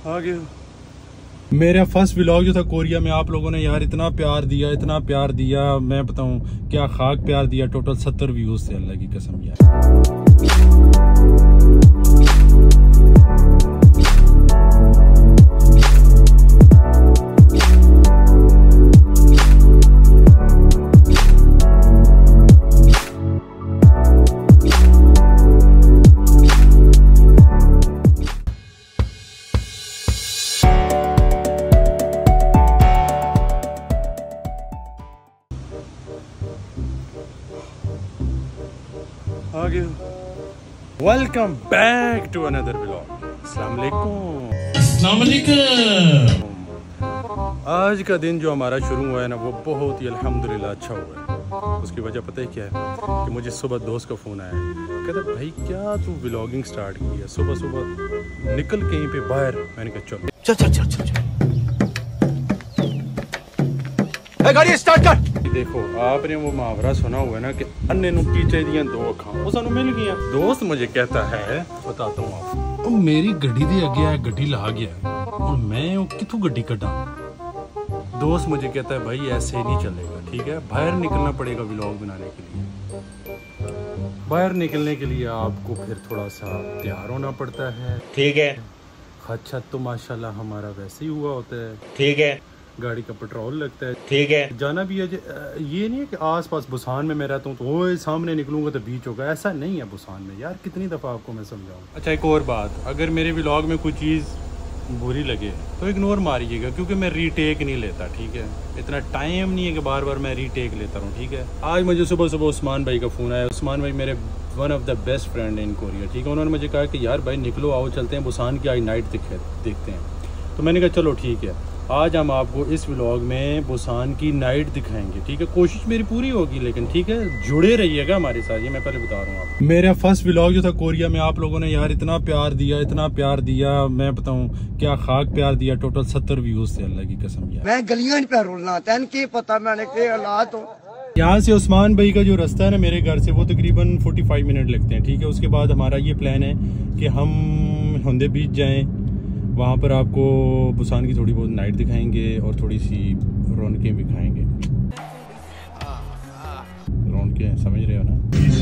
आ गया। मेरा first vlog जो था कोरिया में, आप लोगों ने यार इतना प्यार दिया, इतना प्यार दिया, मैं बताऊं क्या खाक प्यार दिया। टोटल 70 व्यूज थे, अल्लाह की कसम यार। Welcome back to another vlog. अस्सलाम वालेकुम। आज का दिन जो हमारा शुरू हुआ है ना, वो बहुत ही अल्हम्दुलिल्लाह अच्छा हुआ है। उसकी वजह पता है क्या है कि मुझे सुबह दोस्त का फ़ोन आया, कहता भाई क्या तू व्लॉगिंग स्टार्ट की है, सुबह सुबह निकल कहीं पे बाहर। मैंने कहा चल चल चल चल चल गाड़ी स्टार्ट कर। देखो आपने वो मुहावरा सुना हुआ है ना कि अन्ने नु कीचे दियां दो अखां, वो सानू मिल गया। दोस्त मुझे कहता है, बताता हूँ आपको, मेरी गड्डी दे अगे है, गड्डी ला गया और मैं किथों गड्डी कटा। दोस्त मुझे कहता है भाई ऐसे नहीं चलेगा, ठीक है, बाहर निकलना पड़ेगा व्लॉग बनाने के लिए। बाहर निकलने के लिए आपको फिर थोड़ा सा तैयार होना पड़ता है, ठीक है। अच्छा तो माशाल्लाह हमारा वैसे ही हुआ होता है, ठीक है। गाड़ी का पेट्रोल लगता है, ठीक है। जाना भी है, ये नहीं है कि आसपास बुसान में मैं रहता हूँ तो वो सामने निकलूंगा तो बीच होगा, ऐसा नहीं है बुसान में यार। कितनी दफ़ा आपको मैं समझाऊँ। अच्छा एक और बात, अगर मेरे व्लॉग में कोई चीज़ बुरी लगे तो इग्नोर मारिएगा, क्योंकि मैं रीटेक नहीं लेता, ठीक है। इतना टाइम नहीं है कि बार बार मैं रीटेक लेता रहूँ, ठीक है। आज मुझे सुबह सुबह उस्मान भाई का फ़ोन आया। उस्मान भाई मेरे one of the best friend in Korea, ठीक है। उन्होंने मुझे कहा कि यार भाई निकलो, आओ चलते हैं बुसान की आज नाइट देखते हैं। तो मैंने कहा चलो ठीक है, आज हम आपको इस व्लॉग में बुसान की नाइट दिखाएंगे, ठीक है। कोशिश मेरी पूरी होगी, लेकिन ठीक है जुड़े रहिएगा हमारे साथ, ये मैं पहले बता रहा हूँ आपको। मेरा फर्स्ट व्लॉग जो था कोरिया में, आप लोगों ने यार इतना प्यार दिया, इतना प्यार दिया, मैं बताऊँ क्या खाक प्यार दिया। टोटल 70 व्यूज थे, अल्लाह की कसम यार। मैं गलियां पे रोलना तैन पता मैंने के हालात हो। यहाँ से उस्मान भाई का जो रास्ता है ना मेरे घर से, वो तकरीबन 45 मिनट लगते हैं, ठीक है। उसके बाद हमारा ये प्लान है कि हम हुंदे बीच जाएँ, वहाँ पर आपको बुसान की थोड़ी बहुत नाइट दिखाएंगे और थोड़ी सी रौनकें भी खाएंगे। रौनकें समझ रहे हो ना।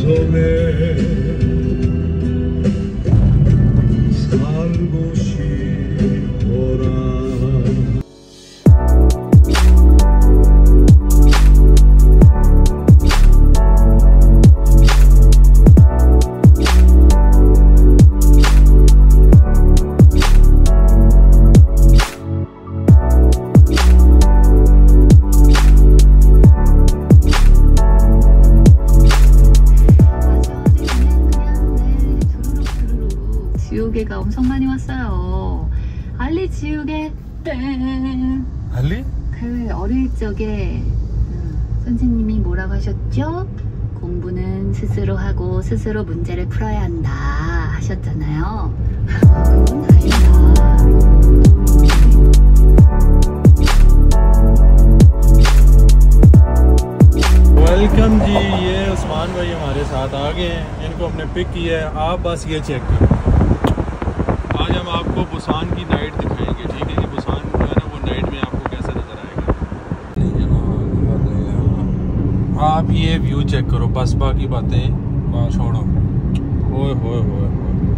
지우개가 엄청 많이 왔어요. 알리 지우개 땡. 알리? 그 어릴 적에 선생님이 뭐라고 하셨죠? 공부는 스스로 하고 스스로 문제를 풀어야 한다 하셨잖아요. 그건 다행이다. वेलकम जी, ये उस्मान भाई हमारे साथ आ गए हैं, इनको हमने पिक किया है। आप बस ये चेक करें, आज हम आपको बुसान की नाइट दिखाएंगे, ठीक है। बुसान जो है ना वो नाइट में आपको कैसा नज़र आएगा। आप ये व्यू चेक करो, बस बाकी बातें छोड़ो। ओए होए होए,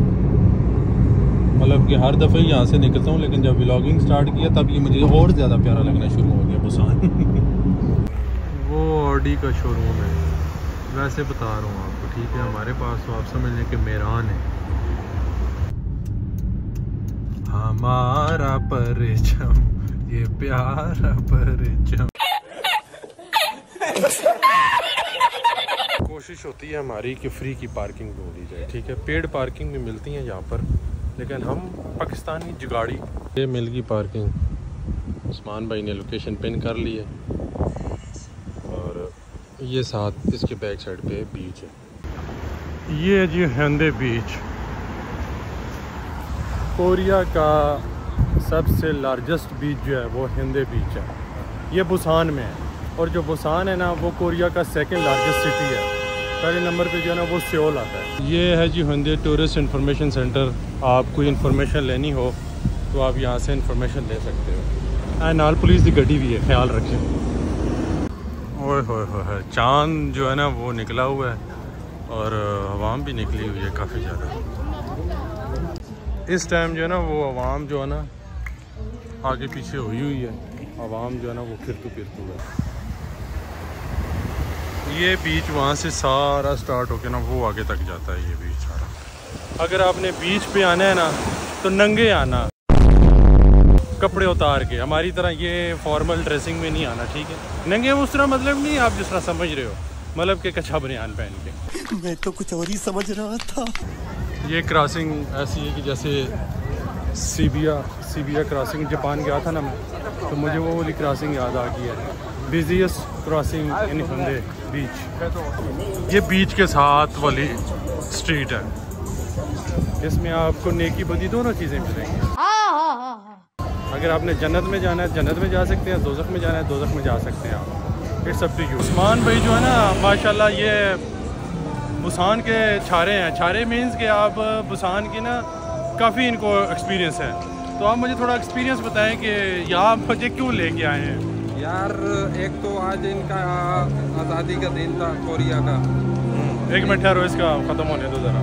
मतलब कि हर दफ़े यहाँ से निकलता हूँ, लेकिन जब व्लॉगिंग स्टार्ट किया तब ये मुझे और ज़्यादा प्यारा लगना शुरू हो गया बुसान। वो ऑडी का शोरूम है, वैसे बता रहा हूँ आपको, ठीक है। हमारे पास तो आप समझ लें कि मेरान है। हमारा परचम ये प्यारा परचम। कोशिश होती है हमारी कि फ्री की पार्किंग ढूंढ ली जाए, ठीक है। पेड पार्किंग भी मिलती है यहाँ पर, लेकिन हम पाकिस्तानी जुगाड़ी। ये मिल गई पार्किंग, उस्मान भाई ने लोकेशन पिन कर ली है और ये साथ इसके बैक साइड पे बीच है। ये जी हुंदे बीच, कोरिया का सबसे लार्जेस्ट बीच जो है वो हुंदे बीच है। ये बुसान में है, और जो बुसान है ना वो कोरिया का सेकंड लार्जेस्ट सिटी है। पहले नंबर पे जो है ना वो सियोल आता है। ये है जी हुंदे टूरिस्ट इंफॉर्मेशन सेंटर। आप कोई इन्फॉर्मेशन लेनी हो तो आप यहाँ से इंफॉर्मेशन ले सकते हो। नाल पुलिस की गड्डी भी है, ख्याल रखें। ओए होए होए, चांद जो है ना वो निकला हुआ है और आवाम भी निकली हुई है काफ़ी ज़्यादा। इस टाइम जो है ना वो आवाम जो है ना आगे पीछे हुई है, आवाम जो है ना वो फिरतू है। ये बीच वहाँ से सारा स्टार्ट होके ना वो आगे तक जाता है, ये बीच सारा। अगर आपने बीच पे आना है ना तो नंगे आना, कपड़े उतार के, हमारी तरह ये फॉर्मल ड्रेसिंग में नहीं आना, ठीक है। नंगे उस तरह मतलब नहीं, आप जिस तरह समझ रहे हो, मतलब कि कच्छा बनियान पहन के। मैं तो कुछ और ही समझ रहा था। ये क्रॉसिंग ऐसी है कि जैसे सीबिया क्रॉसिंग जापान गया था ना मैं, तो मुझे वो वाली क्रॉसिंग याद आ गई है। Busiest crossing in Haeundae beach. ये बीच के साथ वाली स्ट्रीट है, इसमें आपको नेकी बदी दोनों चीज़ें मिलेंगी। अगर आपने जन्नत में जाना है जन्नत में जा सकते हैं, दोज़ख में जाना है दोज़ख में जा सकते हैं आप। It's up to you. Usman भाई जो है ना माशाल्लाह ये बुसान के छारे हैं। छारे मीन्स कि आप बुसान की ना काफ़ी इनको एक्सपीरियंस है, तो आप मुझे थोड़ा एक्सपीरियंस बताएं कि यहाँ मुझे क्यों लेके आए हैं। यार एक तो आज इनका आज़ादी का दिन था कोरिया का। एक मिनट ठहरो, इसका ख़त्म होने दो ज़रा।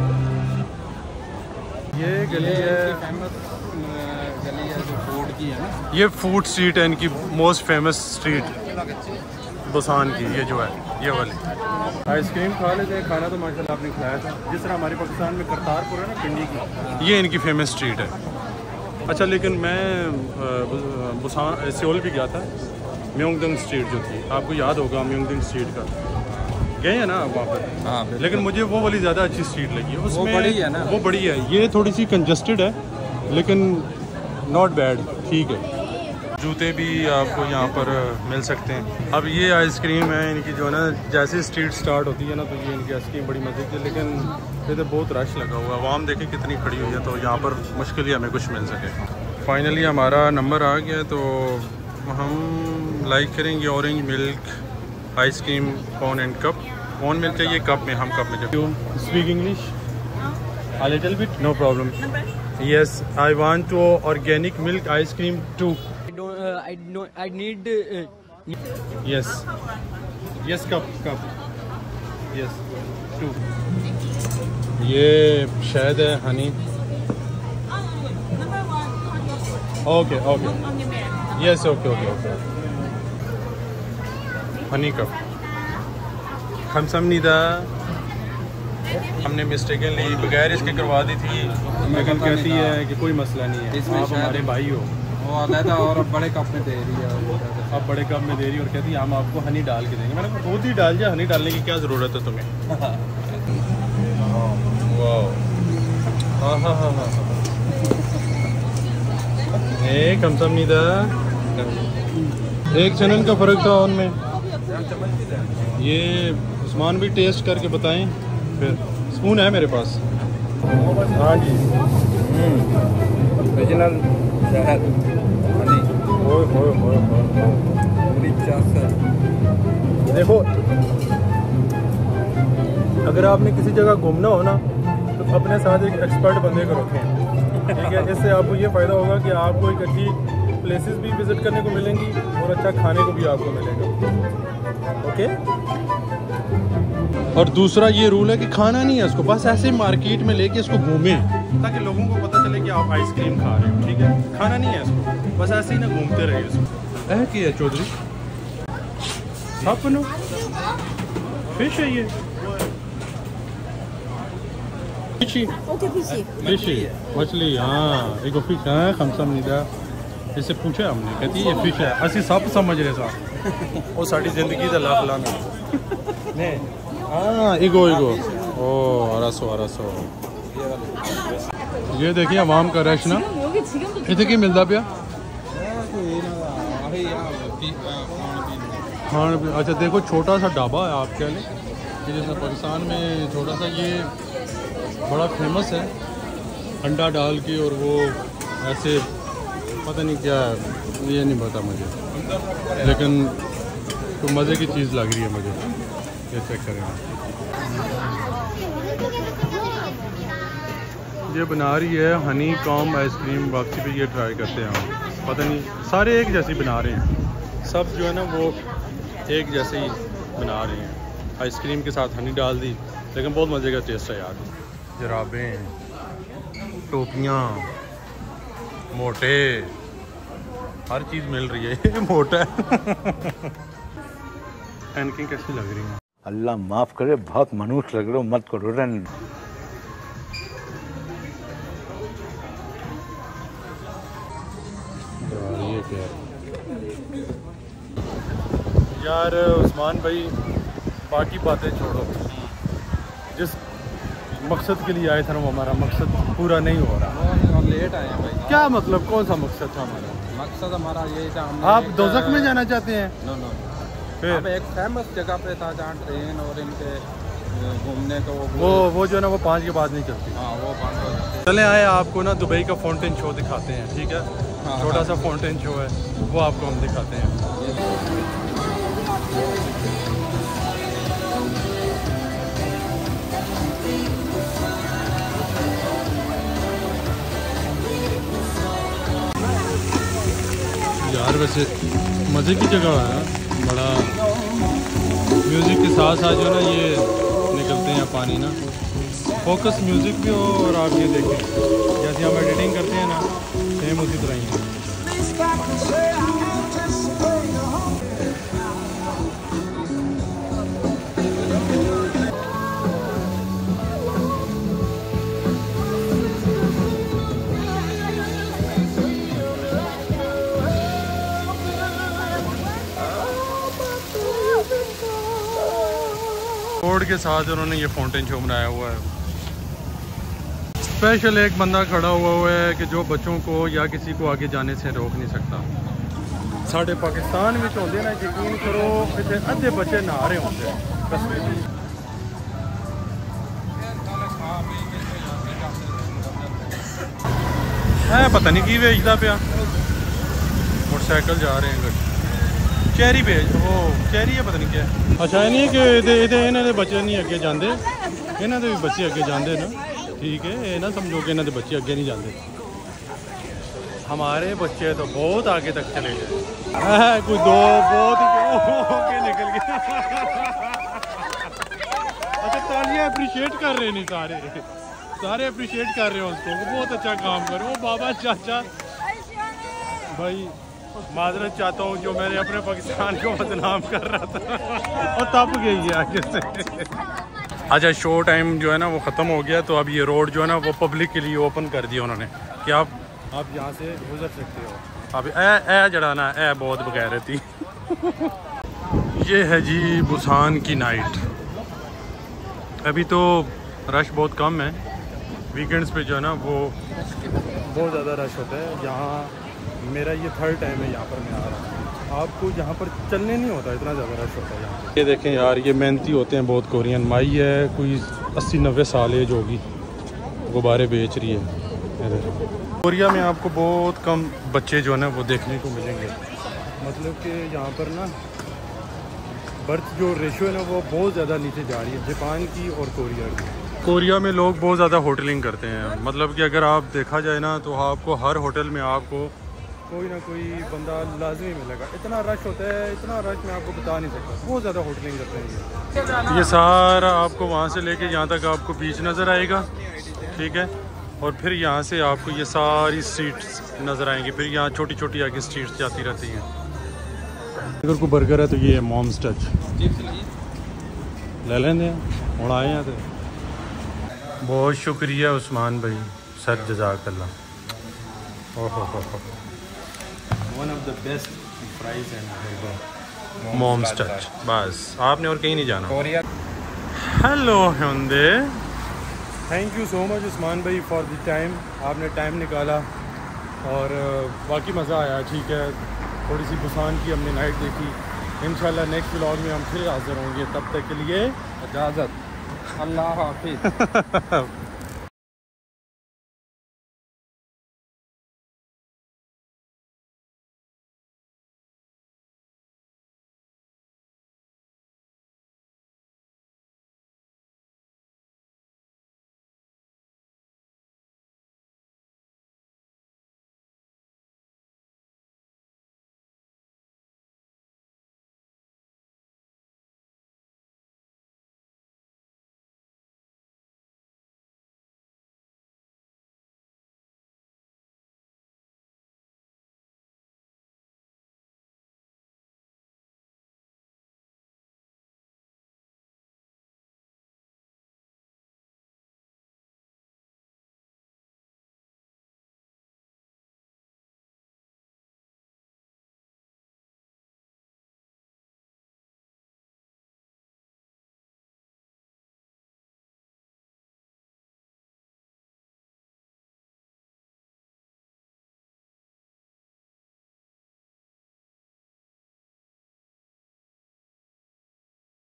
ये गली है, फेमस गली है जो फूड की है ना। ये फूड स्ट्रीट है इनकी, मोस्ट फेमस स्ट्रीट बुसान की, ये जो है ये वाली। आइसक्रीम खा लेते हैं, खाना तो माशाल्लाह आपने खिलाया था। जिस तरह हमारे पाकिस्तान में करतारपुर है ना पिंडी की, ये इनकी फेमस स्ट्रीट है। अच्छा, लेकिन मैं बुसान सियोल भी गया था, म्योंगडंग स्ट्रीट जो थी, आपको याद होगा म्योंगडंग स्ट्रीट का, गए हैं ना वहाँ पर। हाँ, लेकिन मुझे वो वाली ज़्यादा अच्छी स्ट्रीट लगी है। उसमें वो बड़ी है ना, वो बड़ी है, ये थोड़ी सी कंजस्टेड है लेकिन नॉट बैड, ठीक है। जूते भी आपको यहाँ पर मिल सकते हैं। अब ये आइसक्रीम है इनकी जो है ना, जैसे स्ट्रीट स्टार्ट होती है ना तो ये इनकी आइसक्रीम बड़ी मज़े की है, लेकिन इधर बहुत रश लगा हुआ है। आवाम देखें कितनी खड़ी हुई है, तो यहाँ पर मुश्किल ही हमें कुछ मिल सके। फाइनली हमारा नंबर आ गया, तो हम लाइक करेंगे orange milk ice cream cone and cup. Cone milk चाहिए, कप में, हम कप में। You speak English a little bit? No problem. Yes, I want to organic milk ice cream too. I need Yes. Yes, cup. Yes, two. ये शायद है honey. Okay. Yes, okay. Honey cup. हमसमनीदा हमने mistakenly बगैर इसके करवा दी थी, लेकिन कहती है कि कोई मसला नहीं है, आप हमारे भाई हो। वो अलग और बड़े कप में दे रही है, अब बड़े कप में दे रही है और कहती है हम आपको हनी डाल के देंगे। मैंने कहा खुद ही डाल जा, हनी डालने की क्या ज़रूरत है तुम्हें। वाह, हाँ। एक हमसमनीदा, एक चैनल का फ़र्क था उनमें। ये उस्मान भी टेस्ट करके बताएं फिर। स्पून है मेरे पास। हाँ जी, ओरिजिनल शहद हनी। देखो, अगर आपने किसी जगह घूमना हो ना तो अपने साथ एक एक्सपर्ट बंदे को रखें, ठीक है। इससे आपको ये फ़ायदा होगा कि आपको एक अच्छी प्लेसेस भी विज़िट करने को मिलेंगी और अच्छा खाने को भी आपको मिलेगा, ओके। और दूसरा ये रूल है कि खाना नहीं है इसको, बस ऐसे मार्केट में लेके इसको घूमें ताकि लोगों को पता चले कि आप आइसक्रीम खा रहे हो, ठीक है। खाना नहीं है इसको, बस ऐसे ही ना घूमते रहिए इसको। क्या है चौधरी साहब, बनो फिश है ये, फिश मछली। हाँ, एक फिश है खमसमनीदा। इससे पूछा हमने, कहती है ये फिश है। असि सब समझ रहे साहब, वो साड़ी जिंदगी का लाख लाना नहीं। हाँ, इगो ओ अरसो। ये देखिए आवाम का रश ना, इतने की मिलता पिया खान। अच्छा देखो, छोटा सा ढाबा है आपके लिए, जैसे पाकिस्तान में छोटा सा, ये बड़ा फेमस है अंडा डाल के, और वो ऐसे पता नहीं क्या है, ये नहीं पता मुझे, लेकिन तो मज़े की चीज़ लग रही है मुझे। ये चेक करें, ये बना रही है हनी कॉम आइसक्रीम। वापसी पे ये ट्राई करते हैं हम। पता नहीं सारे एक जैसी बना रहे हैं, सब जो है ना वो एक जैसे ही बना रहे हैं। आइसक्रीम के साथ हनी डाल दी, लेकिन बहुत मज़े का टेस्ट है यार। जराबें, टोपियाँ, मोटे, हर चीज़ मिल रही है। ये मोटा है। पैनकेक कैसी लग रही है? अल्लाह माफ करे, बहुत मनुष्य लग रहे हो, मत करो रन। ये क्या यार उस्मान भाई, बाकी बातें छोड़ो, जिस मकसद के लिए आए थे ना वो हमारा मकसद पूरा नहीं हो रहा। और लेट आए हैं भाई। क्या मतलब, कौन सा मकसद था हमारा? मकसद हमारा यही था, आप दोज़ख में जाना चाहते हैं? नो नो, फिर हम एक फेमस जगह पे था जहाँ ट्रेन और इनके घूमने को वो जो है ना वो 5 के बाद नहीं चलती। हाँ वो 5 बजे। चले आए, आपको ना दुबई का फाउंटेन शो दिखाते हैं, ठीक है? हाँ, छोटा सा फाउंटेन शो है, वो आपको हम दिखाते हैं। यार वैसे मज़े की जगह है, बड़ा म्यूज़िक के साथ साथ जो ना ये निकलते हैं पानी ना, फोकस म्यूज़िक भी हो। और आप ये देखें जैसे हम एडिटिंग करते हैं ना, सेम उसी तरह ही है। रोड के साथ उन्होंने ये फाउंटेन शो बनाया हुआ है। स्पेशल एक बंदा खड़ा हुआ है कि जो बच्चों को या किसी को आगे जाने से रोक नहीं सकता। साढ़े पाकिस्तान में होंगे ना, यकीन करो इतने अद्धे बच्चे नहा रहे होंगे कस्बे में। है पता नहीं की भेजता पाया, मोटरसाइकिल जा रहे हैं गड्डी चेरी भेज, वो चेरी है पता नहीं क्या है। अच्छा ये नहीं कि इन्हों के बच्चे नहीं अगे जाते, इन्हों के भी बच्चे अगे जाते ना, ठीक है? ये ना समझो कि इन्हों के बच्चे अगे नहीं जाते। हमारे बच्चे तो बहुत आगे तक चले गए, कोई दो बहुत ही निकल गए। अच्छा तालियां अप्रिशिएट कर रहे नहीं, सारे अप्रिशिएट कर रहे हो उसको, बहुत अच्छा काम करो बाबा चाचा भाई। माजरत चाहता हूँ जो मैंने अपने पाकिस्तान को बदनाम कर रहा था और तब गई है आगे से। अच्छा शो टाइम जो है ना वो ख़त्म हो गया, तो अब ये रोड जो है ना वो पब्लिक के लिए ओपन कर दिया उन्होंने कि आप यहाँ से गुजर सकते हो। अब ए जड़ा ना ए बहुत बगैर रहती। ये है जी बुसान की नाइट। अभी तो रश बहुत कम है, वीकेंड्स पे जो है ना वो बहुत ज़्यादा रश होता है। यहाँ मेरा ये 3rd टाइम है यहाँ पर मैं आ रहा हूँ। आपको यहाँ पर चलने नहीं होता, इतना ज़्यादा रश होता है यहाँ पे। ये देखें यार, ये मेहनती होते हैं बहुत। कोरियन माई है, कोई 80-90 साल एज होगी, गुब्बारे बेच रही है। कोरिया में आपको बहुत कम बच्चे जो है ना वो देखने को मिलेंगे। मतलब कि यहाँ पर ना बर्थ जो रेशो है ना वो बहुत ज़्यादा नीचे जा रही है, जापान की और कोरिया की। कोरिया में लोग बहुत ज़्यादा होटलिंग करते हैं। मतलब कि अगर आप देखा जाए ना तो आपको हर होटल में आपको कोई ना कोई बंदा लाजमी मिलेगा। इतना रश होता है, इतना रश मैं आपको बता नहीं सकता, बहुत ज़्यादा होटलिंग करते हैं। ये सारा आपको वहाँ से लेके यहाँ तक आपको बीच नज़र आएगा, ठीक है? और फिर यहाँ से आपको ये सारी स्ट्रीट्स नज़र आएंगी, फिर यहाँ छोटी छोटी आगे स्ट्रीट्स जाती रहती हैं। अगर कोई बर्गर है तो ये है मॉम्स टच, ले लेंगे हम आए हैं तो। बहुत शुक्रिया उस्मान भाई, सर जज़ाकल्लाह। ओहो one of the best fries and mom's touch. बस आपने और कहीं नहीं जाना। हेलो हुंदे, thank you so much Usman भाई फॉर द टाइम, आपने टाइम निकाला और बाकी मज़ा आया। ठीक है, थोड़ी सी बुसान की हमने नाइट देखी। इंशाल्लाह नेक्स्ट व्लॉग में हम फिर हाजिर होंगे, तब तक के लिए इजाज़त, अल्लाह हाफिज़।